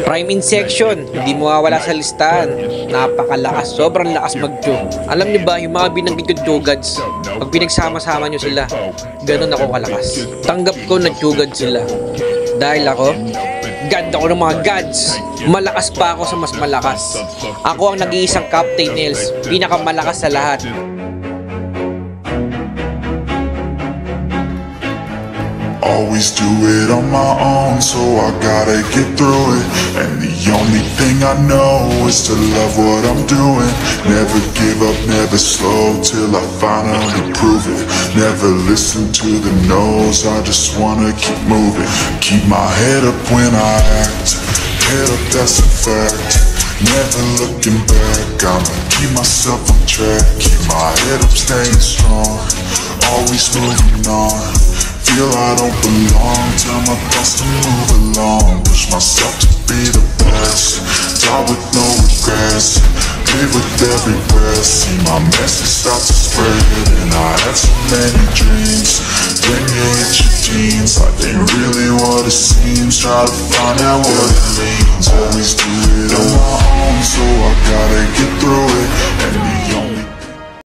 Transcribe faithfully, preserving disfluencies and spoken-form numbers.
Prime Insection, hindi mawawala sa listahan. Napakalakas, sobrang lakas mag-Chou. Alam niyo ba, yung mga binanggit yung Chou gods, pag pinagsama-sama niyo sila, ganun ako kalakas. Tanggap ko na Chou gods sila. Dahil ako, god ako ng mga gods. Malakas pa ako sa mas malakas. Ako ang nag-iisang Captain Nails, pinakamalakas sa lahat. Always do it on my own, so I gotta get through it. And the only thing I know is to love what I'm doing. Never give up, never slow, till I finally prove it. Never listen to the no's, I just wanna keep moving. Keep my head up when I act, head up, that's a fact. Never looking back, I'ma keep myself on track. Keep my head up, staying strong, always moving on. Feel I don't belong, tell my thoughts to move along. Push myself to be the best, die with no regrets. Live with every breath, see my message start to spread. And I had so many dreams, then you hit your teens. Life ain't really what it seems, try to find out what it means.